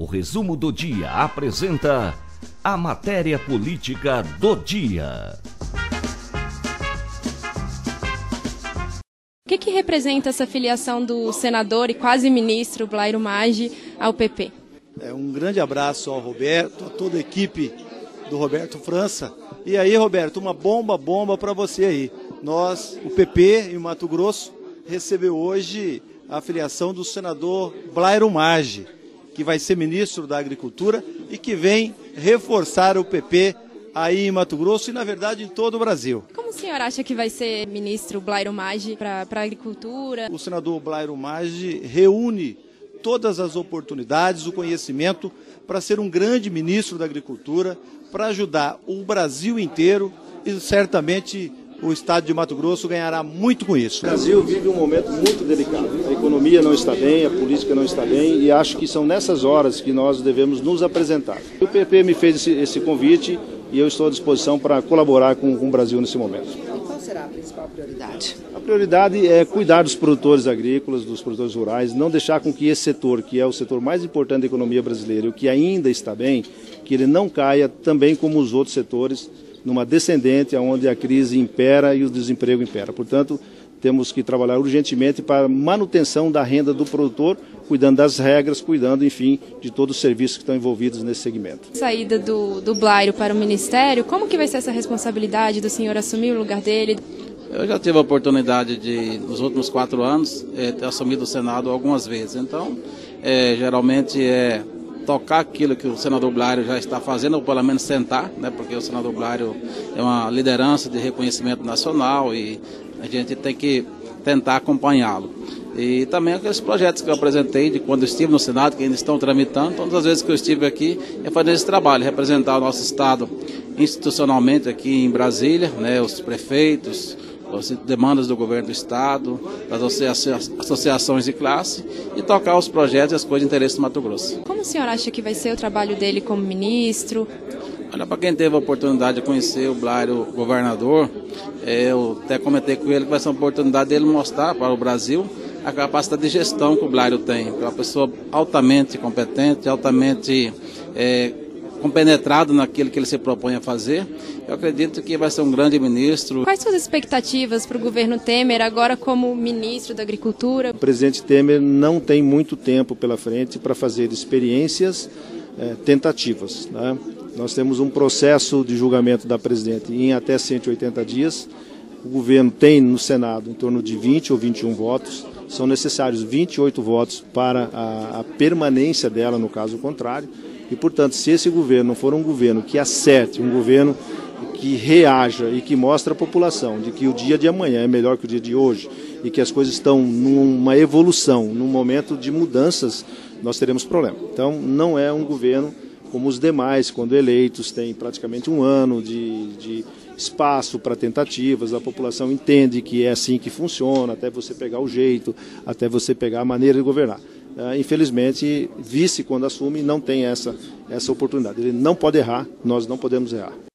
Resumo do Dia apresenta a matéria política do dia. O que representa essa filiação do senador e quase ministro Blairo Maggi ao PP? Um grande abraço ao Roberto, a toda a equipe do Roberto França. E aí, Roberto, uma bomba para você aí. Nós, o PP em Mato Grosso, recebeu hoje a filiação do senador Blairo Maggi, que vai ser ministro da Agricultura e que vem reforçar o PP aí em Mato Grosso e, na verdade, em todo o Brasil. Como o senhor acha que vai ser ministro Blairo Maggi para a Agricultura? O senador Blairo Maggi reúne todas as oportunidades, o conhecimento para ser um grande ministro da Agricultura, para ajudar o Brasil inteiro e certamente o estado de Mato Grosso ganhará muito com isso. O Brasil vive um momento muito delicado. A economia não está bem, a política não está bem e acho que são nessas horas que nós devemos nos apresentar. O PP me fez esse convite e eu estou à disposição para colaborar com o Brasil nesse momento. E qual será a principal prioridade? A prioridade é cuidar dos produtores agrícolas, dos produtores rurais, não deixar com que esse setor, que é o setor mais importante da economia brasileira e o que ainda está bem, que ele não caia também como os outros setores, numa descendente onde a crise impera e o desemprego impera. Portanto, temos que trabalhar urgentemente para a manutenção da renda do produtor, cuidando das regras, cuidando, enfim, de todos os serviços que estão envolvidos nesse segmento. Saída do Blairo para o Ministério, como que vai ser essa responsabilidade do senhor assumir o lugar dele? Eu já tive a oportunidade de, nos últimos 4 anos, ter assumido o Senado algumas vezes. Então, geralmente tocar aquilo que o senador Blairo já está fazendo, ou pelo menos sentar, né, porque o senador Blairo é uma liderança de reconhecimento nacional e a gente tem que tentar acompanhá-lo. E também aqueles projetos que eu apresentei de quando eu estive no Senado, que ainda estão tramitando, todas as vezes que eu estive aqui, é fazer esse trabalho, representar o nosso Estado institucionalmente aqui em Brasília, né, os prefeitos, as demandas do governo do Estado, das associações de classe e tocar os projetos e as coisas de interesse do Mato Grosso. Como o senhor acha que vai ser o trabalho dele como ministro? Olha, para quem teve a oportunidade de conhecer o Blairo governador, eu até comentei com ele que vai ser uma oportunidade dele mostrar para o Brasil a capacidade de gestão que o Blairo tem. É uma pessoa altamente competente, altamente compenetrado naquilo que ele se propõe a fazer. Eu acredito que vai ser um grande ministro. Quais suas expectativas para o governo Temer agora como ministro da Agricultura? O presidente Temer não tem muito tempo pela frente para fazer experiências tentativas, né? Nós temos um processo de julgamento da presidente em até 180 dias. O governo tem no Senado em torno de 20 ou 21 votos. São necessários 28 votos para a permanência dela, no caso contrário. E, portanto, se esse governo não for um governo que acerte, um governo que reaja e que mostre à população de que o dia de amanhã é melhor que o dia de hoje e que as coisas estão numa evolução, num momento de mudanças, nós teremos problema. Então, não é um governo como os demais, quando eleitos, tem praticamente um ano de espaço para tentativas, a população entende que é assim que funciona, até você pegar o jeito, até você pegar a maneira de governar. Infelizmente, vice, quando assume, não tem essa oportunidade. Ele não pode errar, nós não podemos errar.